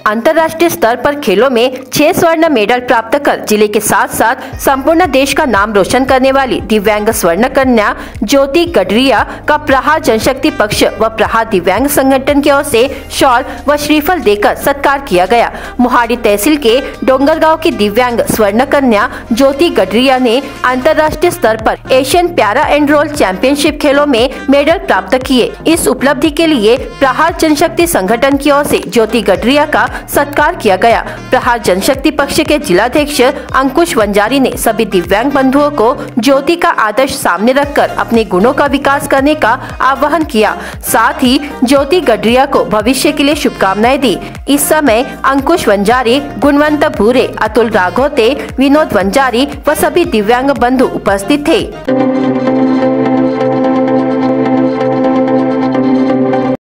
अंतर्राष्ट्रीय स्तर पर खेलों में 6 स्वर्ण मेडल प्राप्त कर जिले के साथ साथ संपूर्ण देश का नाम रोशन करने वाली दिव्यांग स्वर्ण कन्या ज्योति गडरिया का प्रहार जनशक्ति पक्ष व प्रहार दिव्यांग संगठन की ओर से शॉल व श्रीफल देकर सत्कार किया गया। मोहाड़ी तहसील के डोंगरगांव की दिव्यांग स्वर्ण कन्या ज्योति गडरिया ने अंतर्राष्ट्रीय स्तर पर Asian para and roll championship खेलों में मेडल प्राप्त किए। इस उपलब्धि के लिए प्रहार जनशक्ति संगठन की ओर से ज्योति गडरिया का सत्कार किया गया। प्रहार जनशक्ति पक्ष के जिलाध्यक्ष अंकुश वंजारी ने सभी दिव्यांग बंधुओं को ज्योति का आदर्श सामने रखकर अपने गुणों का विकास करने का आह्वान किया। साथ ही ज्योति गडरिया को भविष्य के लिए शुभकामनाएं दी। इस समय अंकुश वंजारी, गुणवंत भूरे, अतुल राघोते, विनोद वंजारी व सभी दिव्यांग बंधु उपस्थित थे।